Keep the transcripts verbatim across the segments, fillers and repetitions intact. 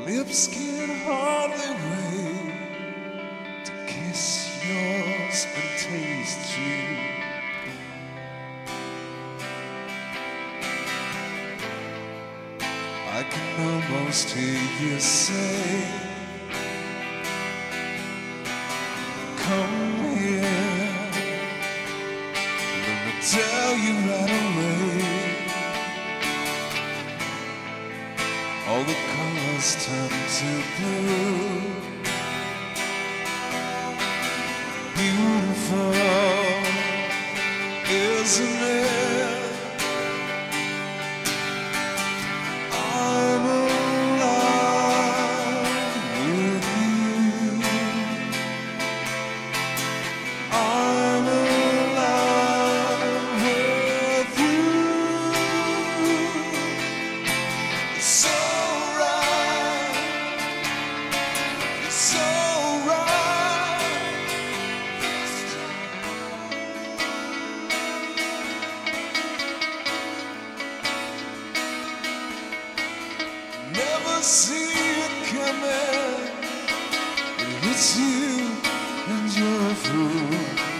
lips can hardly wait to kiss yours and taste you. I can almost hear you say, come here, let me tell you right away. All the colors turn to blue. Beautiful, isn't it? I'm alive with you. I'm alive with you. It's so see it coming, it hits you and you're a fool.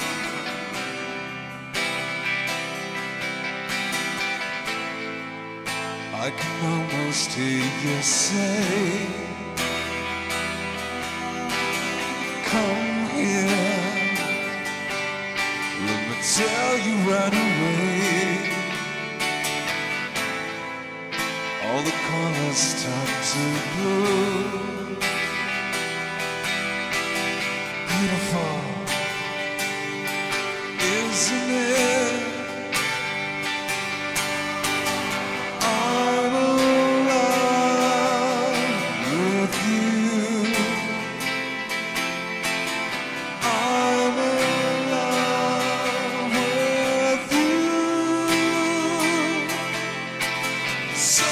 I can almost hear you say, come here, let me tell you right away. All the colors turn to blue. Beautiful, isn't it? I'm alive with you. I'm alive with you. So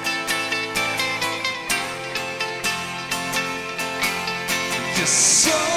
so